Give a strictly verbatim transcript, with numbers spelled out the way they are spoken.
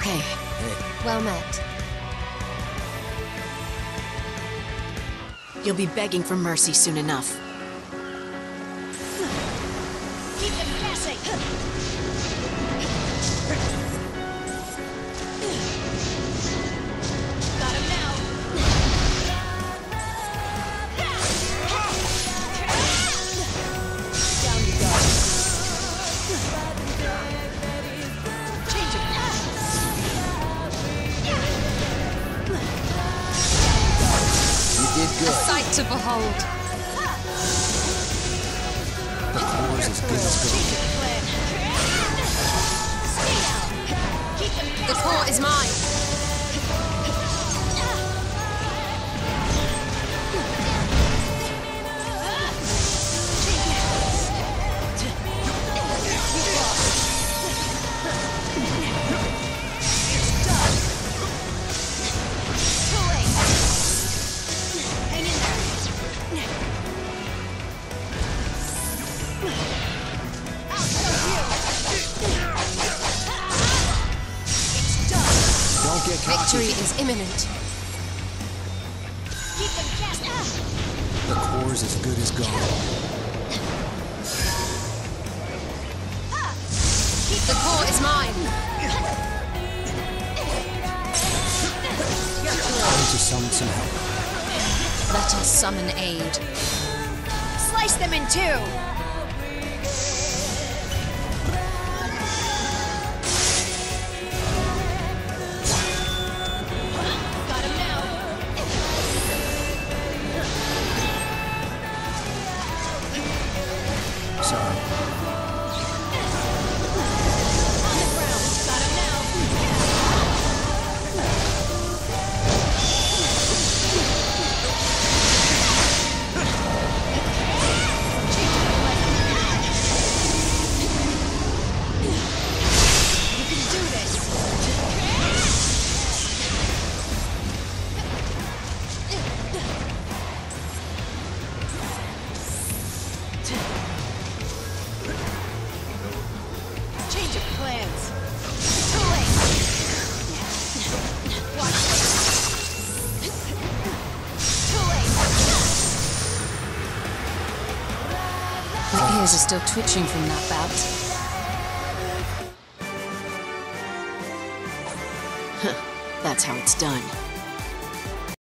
Hey. Hey. Well met. You'll be begging for mercy soon enough. Keep them guessing! Got him now! Down you go. Change it. You did good. A sight to behold. The core's as good as Change gold. the plan. Stay out. Keep them The core is mine. Don't get cocky. Victory is imminent. Keep them cast. The core's as good as gold. The core is mine. Time to summon some help. Let us summon aid. Slice them in two. Got him now. Sorry. On the ground. Got him now. You can do this. Change of plans. Too late. Watch this. Too late. My ears are still twitching from that bout. That's how it's done.